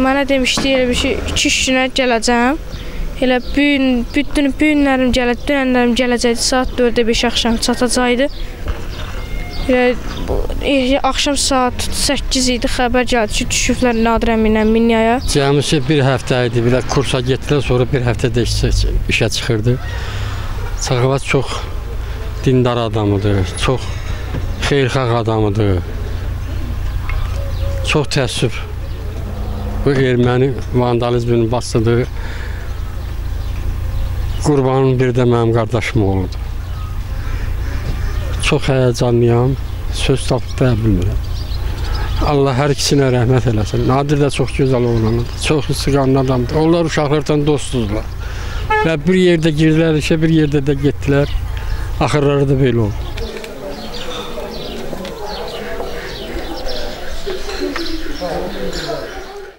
Mənə demişdi elə bir şey 2-3 günə gələcəm. Elə bütün günlərim gələcək, dünənlərim gələcəkdi. Saat 4-də 5 axşam çatacaqdı. Axşam saat 8 idi, xəbər gəldi ki, düşüblər Nadir əminlə Minyaya. Cəmisi bir həftə idi, bir kursa getdilər, sonra bir həftədə işə çıxırdı. Çağıvat çox dindar adamıdır, çox xeyirxah adamıdır. Çox təəssüf bu erməni vandalizmini basdığı Qurbanın bir də mənim qardaşım oldu. Çox həyəcanlıyam, söz tapıb da bilmirəm. Allah hər ikisinə rəhmət eləsin. Nadir də çox gözəl oğlanıdır, çox istiqamlı adamdır. Onlar uşaqlardan dostdurlar. Və bir yerdə girdilər işə, bir yerdə də getdilər. Axırları da belə oldu.